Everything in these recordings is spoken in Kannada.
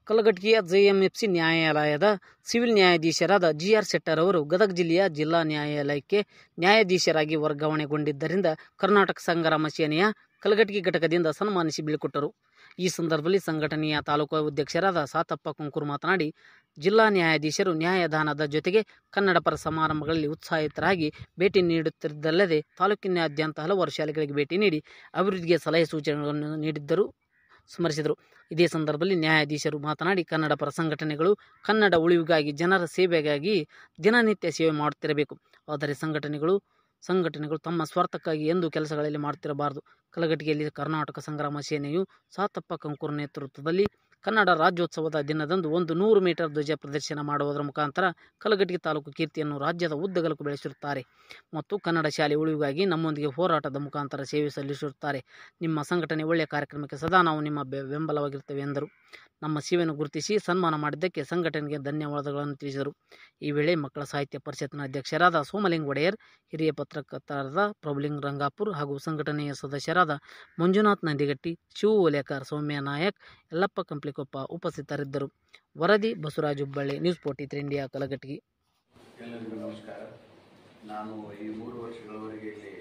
ಕಲಘಟಗಿಯ ಜೆಎಂಎಫ್ಸಿ ನ್ಯಾಯಾಲಯದ ಸಿವಿಲ್ ನ್ಯಾಯಾಧೀಶರಾದ ಜಿಆರ್ ಶೆಟ್ಟರ್ ಅವರು ಗದಗ ಜಿಲ್ಲೆಯ ಜಿಲ್ಲಾ ನ್ಯಾಯಾಲಯಕ್ಕೆ ನ್ಯಾಯಾಧೀಶರಾಗಿ ವರ್ಗಾವಣೆಗೊಂಡಿದ್ದರಿಂದ ಕರ್ನಾಟಕ ಸಂಗ್ರಾಮ ಸೇನೆಯ ಕಲಘಟಗಿ ಘಟಕದಿಂದ ಸನ್ಮಾನಿಸಿ ಬೀಳ್ಕೊಟ್ಟರು. ಈ ಸಂದರ್ಭದಲ್ಲಿ ಸಂಘಟನೆಯ ತಾಲೂಕು ಅಧ್ಯಕ್ಷರಾದ ಸಾತಪ್ಪ ಕುಂಕೂರು ಮಾತನಾಡಿ, ಜಿಲ್ಲಾ ನ್ಯಾಯಾಧೀಶರು ನ್ಯಾಯದಾನದ ಜೊತೆಗೆ ಕನ್ನಡ ಪರ ಸಮಾರಂಭಗಳಲ್ಲಿ ಉತ್ಸಾಹಿತರಾಗಿ ಭೇಟಿ ನೀಡುತ್ತಿದ್ದಲ್ಲದೆ ತಾಲೂಕಿನಾದ್ಯಂತ ಹಲವಾರು ಶಾಲೆಗಳಿಗೆ ಭೇಟಿ ನೀಡಿ ಅಭಿವೃದ್ಧಿಗೆ ಸಲಹೆ ಸೂಚನೆಗಳನ್ನು ನೀಡಿದ್ದರು ಸ್ಮರಿಸಿದರು. ಇದೇ ಸಂದರ್ಭದಲ್ಲಿ ನ್ಯಾಯಾಧೀಶರು ಮಾತನಾಡಿ, ಕನ್ನಡ ಪರ ಸಂಘಟನೆಗಳು ಕನ್ನಡ ಉಳಿವಿಗಾಗಿ ಜನರ ಸೇವೆಗಾಗಿ ದಿನನಿತ್ಯ ಸೇವೆ ಮಾಡುತ್ತಿರಬೇಕು. ಆದರೆ ಸಂಘಟನೆಗಳು ತಮ್ಮ ಸ್ವಾರ್ಥಕ್ಕಾಗಿ ಎಂದೂ ಕೆಲಸಗಳಲ್ಲಿ ಮಾಡುತ್ತಿರಬಾರದು. ಕಲಘಟಗಿಯಲ್ಲಿ ಕರ್ನಾಟಕ ಸಂಗ್ರಾಮ ಸೇನೆಯು ಸಾತಪ್ಪ ಕುಂಕೂರು ನೇತೃತ್ವದಲ್ಲಿ ಕನ್ನಡ ರಾಜ್ಯೋತ್ಸವದ ದಿನದಂದು 100 ಮೀಟರ್ ಧ್ವಜ ಪ್ರದರ್ಶನ ಮಾಡುವುದರ ಮುಖಾಂತರ ಕಲಘಟಗಿ ತಾಲೂಕು ಕೀರ್ತಿಯನ್ನು ರಾಜ್ಯದ ಉದ್ದಗಲಕ್ಕೂ ಬೆಳೆಸಿರುತ್ತಾರೆ ಮತ್ತು ಕನ್ನಡ ಶಾಲೆ ಉಳಿವಿಗಾಗಿ ನಮ್ಮೊಂದಿಗೆ ಹೋರಾಟದ ಮುಖಾಂತರ ಸೇವೆ ಸಲ್ಲಿಸಿರುತ್ತಾರೆ. ನಿಮ್ಮ ಸಂಘಟನೆ ಒಳ್ಳೆಯ ಕಾರ್ಯಕ್ರಮಕ್ಕೆ ಸದಾ ನಾವು ನಿಮ್ಮ ಬೆಂಬಲವಾಗಿರ್ತೇವೆ ಎಂದರು. ನಮ್ಮ ಸೇವೆಯನ್ನು ಗುರುತಿಸಿ ಸನ್ಮಾನ ಮಾಡಿದ್ದಕ್ಕೆ ಸಂಘಟನೆಗೆ ಧನ್ಯವಾದಗಳನ್ನು ತಿಳಿಸಿದರು. ಈ ವೇಳೆ ಮಕ್ಕಳ ಸಾಹಿತ್ಯ ಪರಿಷತ್ನ ಅಧ್ಯಕ್ಷರಾದ ಸೋಮಲಿಂಗ ಒಡೆಯರ್, ಹಿರಿಯ ಪತ್ರಕರ್ತರಾದ ಪ್ರಭುಲಿಂಗ ರಂಗಾಪುರ್ ಹಾಗೂ ಸಂಘಟನೆಯ ಸದಸ್ಯರಾದ ಮಂಜುನಾಥ್ ನಂದಿಗಟ್ಟಿ, ಶಿವು ಓಲೇಕರ್, ಸೌಮ್ಯ ನಾಯಕ್, ಯಲ್ಲಪ್ಪ ಕಂಪ್ಲಿಕೊಪ್ಪ ಉಪಸ್ಥಿತರಿದ್ದರು. ವರದಿ ಬಸವರಾಜ್ ಹುಬ್ಬಳ್ಳಿ, ನ್ಯೂಸ್ 43 ಇಂಡಿಯಾ, ಕಲಘಟಗಿ. ಎಲ್ಲರಿಗೂ ನಮಸ್ಕಾರ. ನಾನು ಈ 3 ವರ್ಷಗಳವರೆಗೆ ಇಲ್ಲಿ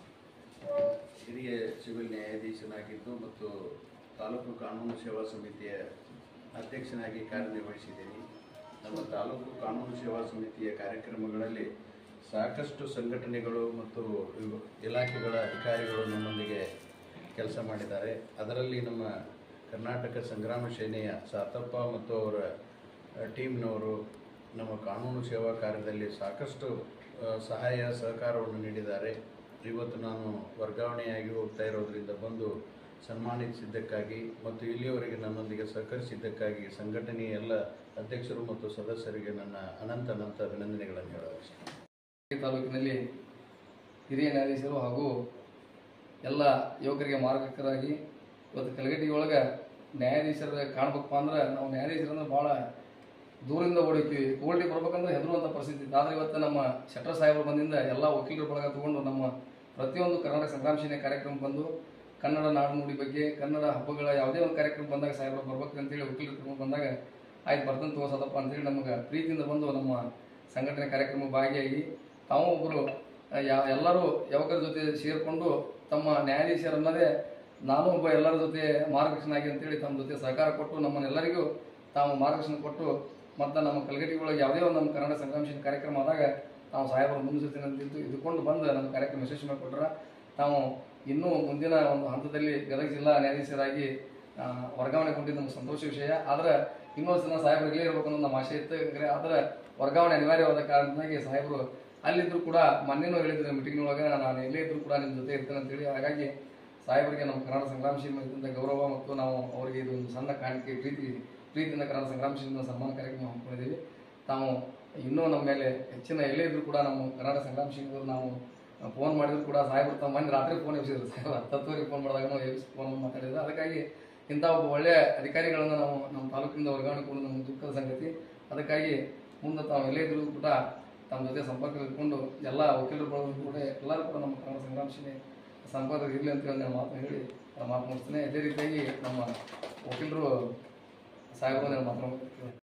ಹಿರಿಯ ಸಿವಿಲ್ ನ್ಯಾಯಾಧೀಶನಾಗಿದ್ದು ಮತ್ತು ತಾಲೂಕು ಕಾನೂನು ಸೇವಾ ಸಮಿತಿಯ ಅಧ್ಯಕ್ಷನಾಗಿ ಕಾರ್ಯನಿರ್ವಹಿಸಿದ್ದೀನಿ. ನಮ್ಮ ತಾಲೂಕು ಕಾನೂನು ಸೇವಾ ಸಮಿತಿಯ ಕಾರ್ಯಕ್ರಮಗಳಲ್ಲಿ ಸಾಕಷ್ಟು ಸಂಘಟನೆಗಳು ಮತ್ತು ಇಲಾಖೆಗಳ ಅಧಿಕಾರಿಗಳು ನಮ್ಮೊಂದಿಗೆ ಕೆಲಸ ಮಾಡಿದ್ದಾರೆ. ಅದರಲ್ಲಿ ನಮ್ಮ ಕರ್ನಾಟಕ ಸಂಗ್ರಾಮ ಸೇನೆಯ ಸಾತಪ್ಪ ಮತ್ತು ಅವರ ಟೀಮ್ನವರು ನಮ್ಮ ಕಾನೂನು ಸೇವಾ ಕಾರ್ಯದಲ್ಲಿ ಸಾಕಷ್ಟು ಸಹಾಯ ಸಹಕಾರವನ್ನು ನೀಡಿದ್ದಾರೆ. ಇವತ್ತು ನಾನು ವರ್ಗಾವಣೆಯಾಗಿ ಹೋಗ್ತಾ ಇರೋದರಿಂದ ಬಂದು ಸನ್ಮಾನಿಸಿದ್ದಕ್ಕಾಗಿ ಮತ್ತು ಇಲ್ಲಿಯವರೆಗೆ ನನ್ನೊಂದಿಗೆ ಸಹಕರಿಸಿದ್ದಕ್ಕಾಗಿ ಸಂಘಟನೆಯ ಎಲ್ಲ ಅಧ್ಯಕ್ಷರು ಮತ್ತು ಸದಸ್ಯರಿಗೆ ನನ್ನ ಅನಂತ ಅಭಿನಂದನೆಗಳನ್ನು ಹೇಳಬಯಸುತ್ತೇನೆ. ತಾಲೂಕಿನಲ್ಲಿ ಹಿರಿಯ ನ್ಯಾಯಾಧೀಶರು ಹಾಗೂ ಎಲ್ಲ ಯುವಕರಿಗೆ ಮಾರ್ಗದರ್ಶಕರಾಗಿ ಇವತ್ತು ಕಲಘಟಗಿ ಒಳಗೆ ನ್ಯಾಯಾಧೀಶರ ಕಾಣಬೇಕಪ್ಪ ಅಂದ್ರೆ ನಾವು ನ್ಯಾಯಾಧೀಶರಂದ್ರೆ ಭಾಳ ದೂರದಿಂದ ಓಡಿತೀವಿ. ಕೋರ್ಟಿಗೆ ಬರ್ಬೇಕಂದ್ರೆ ಹೆದರುವಂಥ ಪರಿಸ್ಥಿತಿ ಇತ್ತು. ಆದರೆ ಇವತ್ತು ನಮ್ಮ ಶೆಟ್ಟರ್ ಸಾಹೇಬರು ಬಂದಿಂದ ಎಲ್ಲ ವಕೀಲರ ಬಳಗ ತಗೊಂಡು ನಮ್ಮ ಪ್ರತಿಯೊಂದು ಕರ್ನಾಟಕ ಸಂಗ್ರಾಮ ಸೇನೆ ಕಾರ್ಯಕ್ರಮ ಬಂದು ಕನ್ನಡ ನಾಡು ನುಡಿ ಬಗ್ಗೆ, ಕನ್ನಡ ಹಬ್ಬಗಳ ಯಾವುದೇ ಒಂದು ಕಾರ್ಯಕ್ರಮ ಬಂದಾಗ ಸಾಹೇಬರು ಬರ್ಬೇಕು ಅಂತೇಳಿ ವಕೀಲರು ಕರ್ಕೊಂಡು ಬಂದಾಗ ಆಯ್ತು ಬರ್ತಂತ ತೋರ್ಸದಪ್ಪ ಅಂತೇಳಿ ನಮಗೆ ಪ್ರೀತಿಯಿಂದ ಬಂದು ನಮ್ಮ ಸಂಘಟನೆ ಕಾರ್ಯಕ್ರಮ ಭಾಗಿಯಾಗಿ ತಾವು ಒಬ್ಬರು ಎಲ್ಲರೂ ಯುವಕರ ಜೊತೆ ಸೇರಿಕೊಂಡು ತಮ್ಮ ನ್ಯಾಯಾಧೀಶರನ್ನದೇ ನಾನು ಒಬ್ಬ ಎಲ್ಲರ ಜೊತೆ ಮಾರ್ಗದರ್ಶನಾಗಿ ಅಂತೇಳಿ ತಮ್ಮ ಜೊತೆ ಸಹಕಾರ ಕೊಟ್ಟು ನಮ್ಮನ್ನೆಲ್ಲರಿಗೂ ತಾವು ಮಾರ್ಗದರ್ಶನ ಕೊಟ್ಟು ಮತ್ತು ನಮ್ಮ ಕಲಘಟಗಿ ಒಳಗೆ ಯಾವುದೇ ಒಂದು ನಮ್ಮ ಕನ್ನಡ ಸಂಗ್ರಾಮ ಸೇನೆ ಕಾರ್ಯಕ್ರಮ ಆದಾಗ ನಾವು ಸಾಹೇಬರು ಮುಂದಿಸ್ತೀನಿ ಅಂತ ಇದ್ದುಕೊಂಡು ಬಂದು ನಮ್ಮ ಕಾರ್ಯಕ್ರಮ ಯಶಸ್ವಿ ಮಾಡಿಕೊಟ್ರೆ ತಾವು ಇನ್ನೂ ಮುಂದಿನ ಒಂದು ಹಂತದಲ್ಲಿ ಗದಗ ಜಿಲ್ಲಾ ನ್ಯಾಯಾಧೀಶರಾಗಿ ವರ್ಗಾವಣೆಗೊಂಡಿದ್ದು ನಮ್ಗೆ ಸಂತೋಷ ವಿಷಯ. ಆದರೆ ಇನ್ನೊಂದು ದಿನ ಸಾಹೇಬರು ಇಲ್ಲೇ ಇರಬೇಕು ಅನ್ನೋದು ನಮ್ಮ ಆಶೆ ಇತ್ತು. ಆದರೆ ವರ್ಗಾವಣೆ ಅನಿವಾರ್ಯವಾದ ಕಾರಣವಾಗಿ ಸಾಹೇಬರು ಅಲ್ಲಿದ್ದರೂ ಕೂಡ ಮೊನ್ನೆನೂ ಹೇಳಿದ್ರು ಮೀಟಿಂಗ್ನೊಳಗೆ, ನಾನು ಎಲ್ಲೇ ಇದ್ದರೂ ಕೂಡ ನಿಮ್ಮ ಜೊತೆ ಇರ್ತೇನೆ ಅಂತೇಳಿ. ಹಾಗಾಗಿ ಸಾಹೇಬರಿಗೆ ನಮ್ಮ ಕನ್ನಡ ಸಂಗ್ರಾಮ ಸೇನೆ ಗೌರವ ಮತ್ತು ನಾವು ಅವರಿಗೆ ಇದೊಂದು ಸಣ್ಣ ಕಾಣಿಕೆ ಪ್ರೀತಿಯಿಂದ ಕನ್ನಡ ಸಂಗ್ರಾಮ ಸೇನೆ ಸನ್ಮಾನ ಕಾರ್ಯಕ್ರಮ ಹಮ್ಮಿಕೊಂಡಿದ್ದೀವಿ. ತಾವು ಇನ್ನೂ ನಮ್ಮ ಮೇಲೆ ಹೆಚ್ಚಿನ ಎಲ್ಲೇ ಇದ್ದರೂ ಕೂಡ ನಮ್ಮ ಕನ್ನಡ ಸಂಗ್ರಾಮ ಸೇನೆಯವರು ನಾವು ಫೋನ್ ಮಾಡಿದ್ರು ಕೂಡ ಸಾಹೇಬರು ತಮ್ಮ ಮನೆ ರಾತ್ರಿ ಫೋನ್ ಎಬ್ಸಿದ್ರು. ಸಾಹೇಬರು 10 ಫೋನ್ ಮಾಡಿದಾಗ ಫೋನ್ ಮಾತಾಡಿದ್ರು. ಅದಕ್ಕಾಗಿ ಇಂಥ ಒಬ್ಬ ಒಳ್ಳೆಯ ಅಧಿಕಾರಿಗಳನ್ನು ನಾವು ನಮ್ಮ ತಾಲೂಕಿನಿಂದ ವರ್ಗಾವಣೆ ಕೊಡು ನಮ್ಮ ದುಃಖದ ಸಂಗತಿ. ಅದಕ್ಕಾಗಿ ಮುಂದೆ ತಾವು ಎಲ್ಲೇ ಇದ್ರೂ ಕೂಡ ತಮ್ಮ ಜೊತೆ ಸಂಪರ್ಕ ಇಟ್ಕೊಂಡು ಎಲ್ಲ ವಕೀಲರು ಕೂಡ ಎಲ್ಲರೂ ಕೂಡ ನಮ್ಮ ಕನ್ನಡ ಸಂಗ್ರಾಮ ಸೇನೆ ಸಂಪರ್ಕ ಇರಲಿ ಅಂತೇಳಿ ನಾನು ಮಾತನ್ನು ಹೇಳಿ ಮಾತು ಮುಗಿಸ್ತೇನೆ. ಇದೇ ರೀತಿಯಾಗಿ ನಮ್ಮ ವಕೀಲರು ಸಾಹೇಬರು ಮಾತನಾಡ್ತೀನಿ.